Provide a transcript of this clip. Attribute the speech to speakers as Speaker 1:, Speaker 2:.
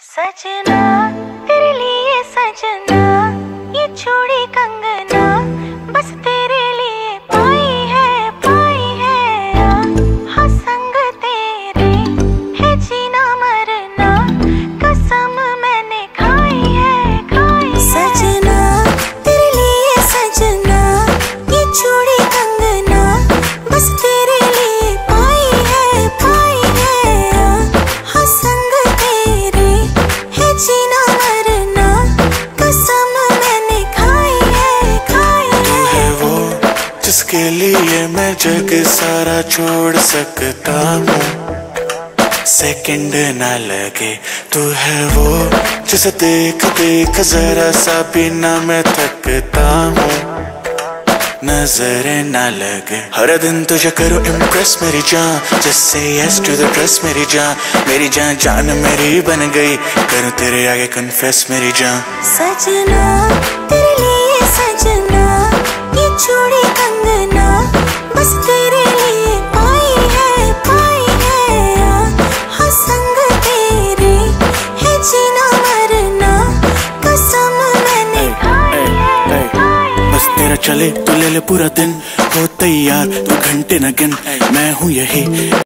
Speaker 1: सजना तेरे लिए सजना, ये चूड़ी कंगना बस तेरे लिए पाई है हाँ संग तेरे है जीना मरना, कसम मैंने खाई है सजना तेरे लिए सजना, ये चूड़ी कंगना बस तेरे लिए पाई है हाँ संग तेरे है जीना मरना, कसम मैंने खाई है तू है वो जिसके लिए मैं जग सारा छोड़ सकता हूँ, सेकंड ना लगे। तू है वो जिसे देख देख जरा सा भी ना मैं थकता हूँ, नजरें ना लगे। हर दिन तुझे करो इम्प्रेस मेरी जान, just say yes to the dress मेरी जान, मेरी जान जान मेरी बन गई, करूँ तेरे आगे कन्फेस मेरी जान। सजना तेरे लिए सजना, ये चूड़ी कंगना बस तेरे लिए पाई है हाँ संग तेरे है जीना मरना, कसम मैंने खाई है बस तेरा चले तो ले ले पूरा दिन, हो तैयार तू घंटे न गिन, मैं हूँ यही।